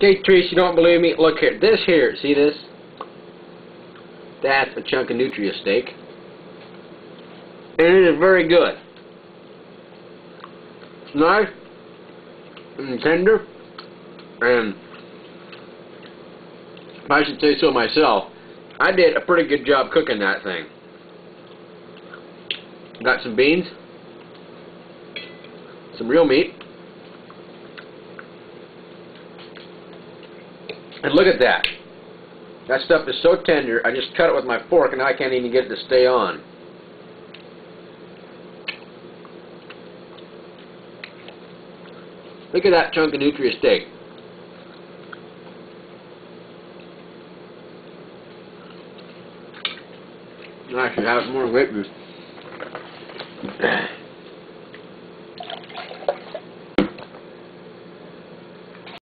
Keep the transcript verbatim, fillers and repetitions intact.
Okay, Trees, you don't believe me? Look here. This here, see this? That's a chunk of Nutria steak. And it is very good. It's nice and tender. And if I should say so myself, I did a pretty good job cooking that thing. Got some beans, some real meat, and look at that. That stuff is so tender, I just cut it with my fork and I can't even get it to stay on. Look at that chunk of Nutria steak. I should have more grape juice.